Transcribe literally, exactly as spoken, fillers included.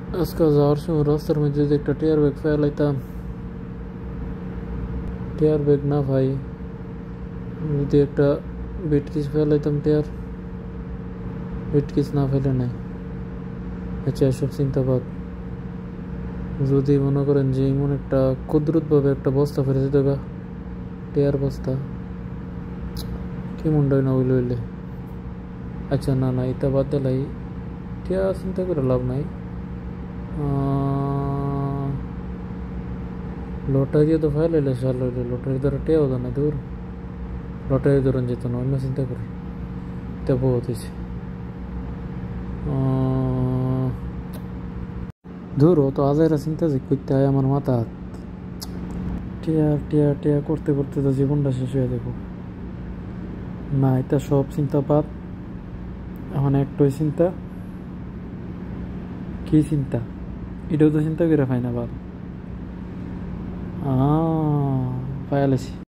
আজকে যাওয়ার সময় রাস্তার মধ্যে যদি একটা টিয়ার ব্যাগ ফেলাইতাম, টিয়ার ব্যাগ না ভাই, যদি একটা বেটকিস ফেলাইতাম, টিয়ার বেটকিস না ফেলে নাই। আচ্ছা, এসব চিন্তাবাদ যদি মনে করেন যে এমন একটা কুদরতভাবে একটা বস্তা ফেলে দিত গা, টিয়ার বস্তা, কি মন্ডায় না হইলে হইলে। আচ্ছা না না, এটা বাদ দিলাই, টিয়া চিন্তা করে লাভ নাই। লটারি তো ফাইলাইলে সাল হইলে, লটারি দ্বারা টেয়াও তো না, দূর লটারি ধরুন যেত না, অন্য চিন্তা করি, এটা বহুত হয়েছে। ধর ও তো আজাইরা চিন্তা যে করতে হয় আমার মাথা হাত, টিয়া টিয়া টিয়া করতে করতে তো জীবনটা শেষ হয়ে দেবো। না, এটা সব চিন্তা বাদ, এখন একটাই চিন্তা। কি চিন্তা? এটাও তো চিন্তা করে পাই না বাদ। আহ পায়ালেছি।